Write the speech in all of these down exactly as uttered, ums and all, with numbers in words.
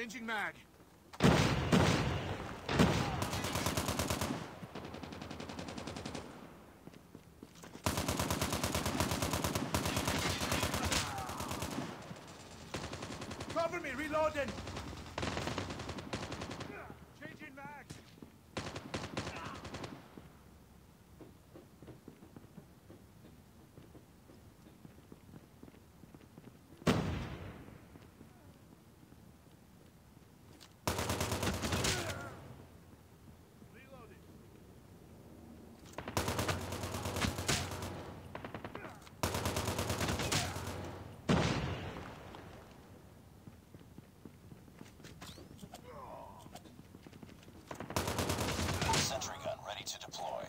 Changing mag. Cover me, reloading. Changing mag. Sentry gun ready to deploy.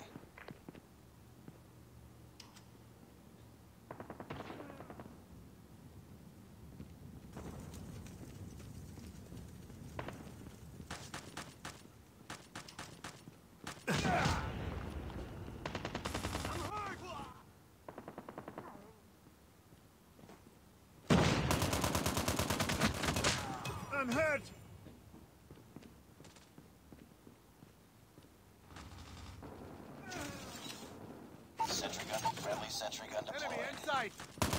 I'm hurt. Sentry gun, friendly sentry gun deployed. Enemy inside.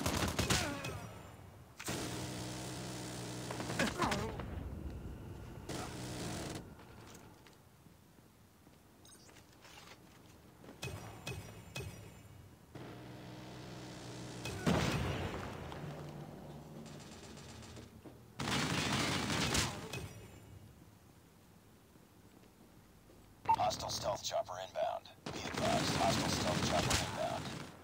Hostile stealth chopper inbound. Be advised, hostile stealth chopper inbound.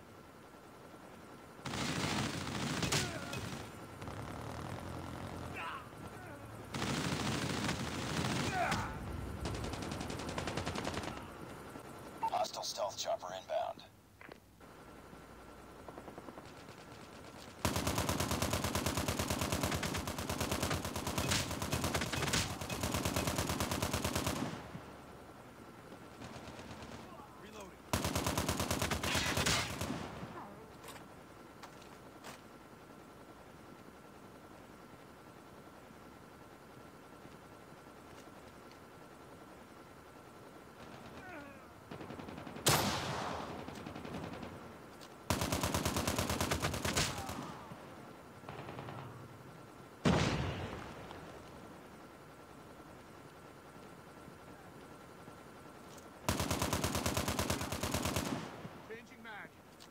Hostile stealth chopper inbound. Changing mag.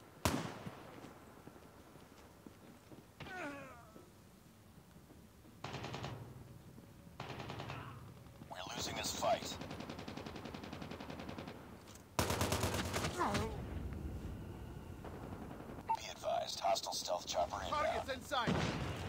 We're losing this fight. Be advised, hostile stealth chopper inbound. Targets inside.